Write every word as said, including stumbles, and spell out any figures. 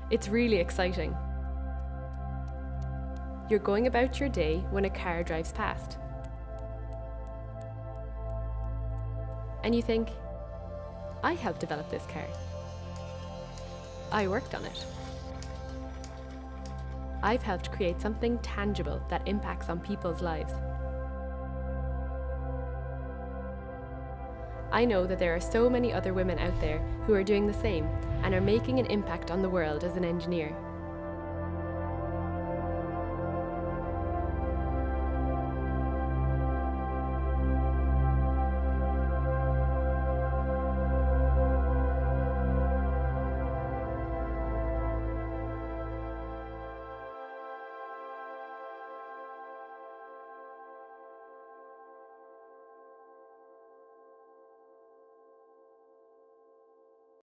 It's really exciting. You're going about your day when a car drives past. And you think, I helped develop this car. I worked on it. I've helped create something tangible that impacts on people's lives. I know that there are so many other women out there who are doing the same and are making an impact on the world as an engineer.